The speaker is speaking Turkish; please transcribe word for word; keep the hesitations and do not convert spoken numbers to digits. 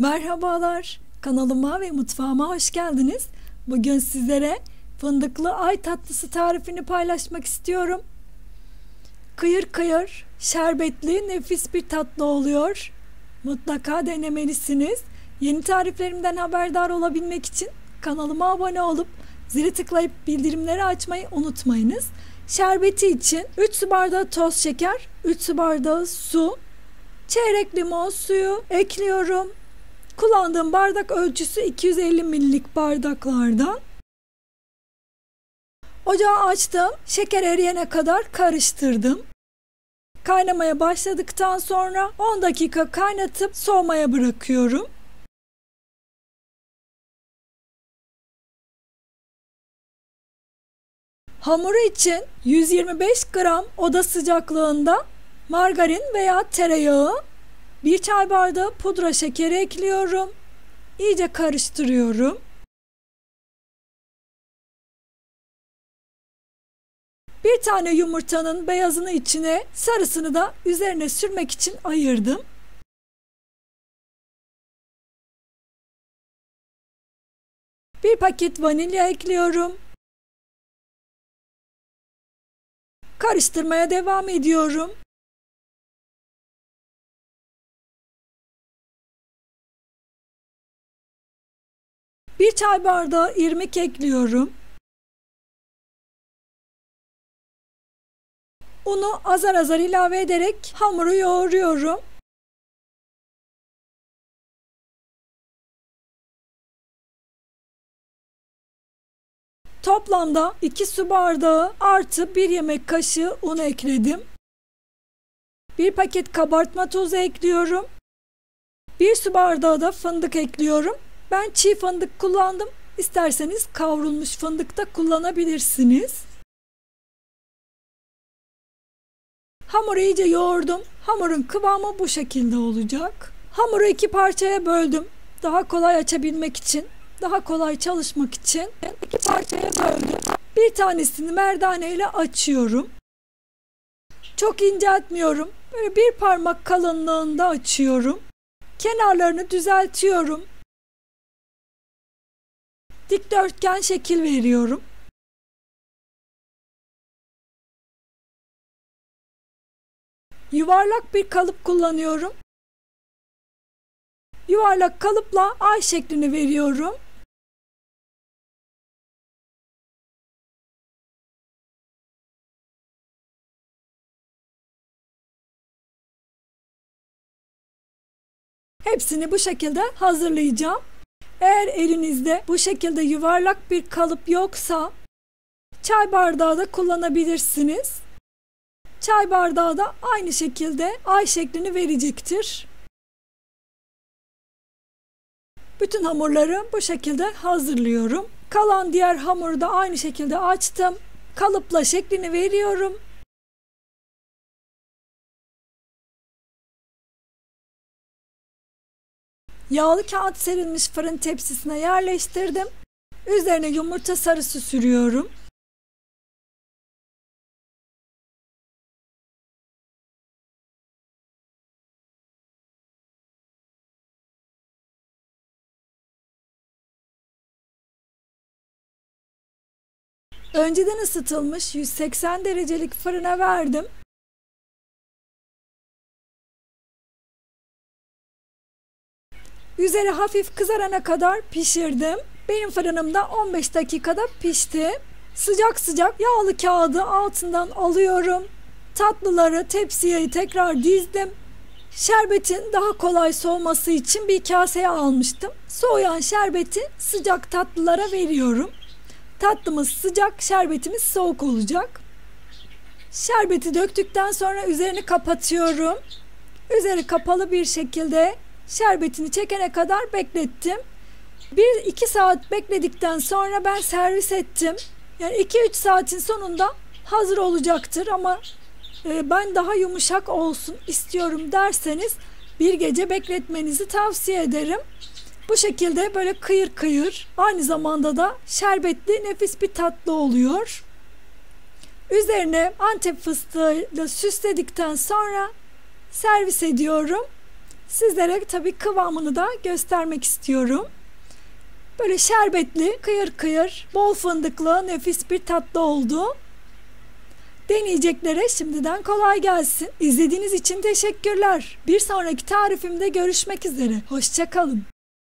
Merhabalar, kanalıma ve mutfağıma hoş geldiniz. Bugün sizlere fındıklı ay tatlısı tarifini paylaşmak istiyorum. Kıyır kıyır, şerbetli, nefis bir tatlı oluyor. Mutlaka denemelisiniz. Yeni tariflerimden haberdar olabilmek için kanalıma abone olup zili tıklayıp bildirimleri açmayı unutmayınız. Şerbeti için üç su bardağı toz şeker, üç su bardağı su, çeyrek limon suyu ekliyorum. Kullandığım bardak ölçüsü iki yüz elli milililik bardaklardan. Ocağı açtım. Şeker eriyene kadar karıştırdım. Kaynamaya başladıktan sonra on dakika kaynatıp soğumaya bırakıyorum. Hamuru için yüz yirmi beş gram oda sıcaklığında margarin veya tereyağı, bir çay bardağı pudra şekeri ekliyorum. İyice karıştırıyorum. Bir tane yumurtanın beyazını içine, sarısını da üzerine sürmek için ayırdım. Bir paket vanilya ekliyorum. Karıştırmaya devam ediyorum. Bir çay bardağı irmik ekliyorum. Unu azar azar ilave ederek hamuru yoğuruyorum. Toplamda iki su bardağı artı bir yemek kaşığı un ekledim. Bir paket kabartma tozu ekliyorum. Bir su bardağı da fındık ekliyorum. Ben çiğ fındık kullandım. İsterseniz kavrulmuş fındık da kullanabilirsiniz. Hamuru iyice yoğurdum. Hamurun kıvamı bu şekilde olacak. Hamuru iki parçaya böldüm. Daha kolay açabilmek için, daha kolay çalışmak için iki parçaya böldüm. Bir tanesini merdane ile açıyorum. Çok inceltmiyorum. Böyle bir parmak kalınlığında açıyorum. Kenarlarını düzeltiyorum. Dikdörtgen şekil veriyorum. Yuvarlak bir kalıp kullanıyorum. Yuvarlak kalıpla ay şeklini veriyorum. Hepsini bu şekilde hazırlayacağım. Eğer elinizde bu şekilde yuvarlak bir kalıp yoksa çay bardağı da kullanabilirsiniz. Çay bardağı da aynı şekilde ay şeklini verecektir. Bütün hamurları bu şekilde hazırlıyorum. Kalan diğer hamuru da aynı şekilde açtım. Kalıpla şeklini veriyorum. Yağlı kağıt serilmiş fırın tepsisine yerleştirdim. Üzerine yumurta sarısı sürüyorum. Önceden ısıtılmış yüz seksen derecelik fırına verdim. Üzeri hafif kızarana kadar pişirdim. Benim fırınımda on beş dakikada pişti. Sıcak sıcak yağlı kağıdı altından alıyorum. Tatlıları tepsiye tekrar dizdim. Şerbetin daha kolay soğuması için bir kaseye almıştım. Soğuyan şerbeti sıcak tatlılara veriyorum. Tatlımız sıcak, şerbetimiz soğuk olacak. Şerbeti döktükten sonra üzerini kapatıyorum. Üzeri kapalı bir şekilde şerbetini çekene kadar beklettim. bir iki saat bekledikten sonra ben servis ettim. Yani iki üç saatin sonunda hazır olacaktır ama ben daha yumuşak olsun istiyorum derseniz bir gece bekletmenizi tavsiye ederim. Bu şekilde böyle kıyır kıyır, aynı zamanda da şerbetli nefis bir tatlı oluyor. Üzerine Antep fıstığıyla süsledikten sonra servis ediyorum. Sizlere tabii kıvamını da göstermek istiyorum. Böyle şerbetli, kıyır kıyır, bol fındıklı, nefis bir tatlı oldu. Deneyeceklere şimdiden kolay gelsin. İzlediğiniz için teşekkürler. Bir sonraki tarifimde görüşmek üzere. Hoşça kalın.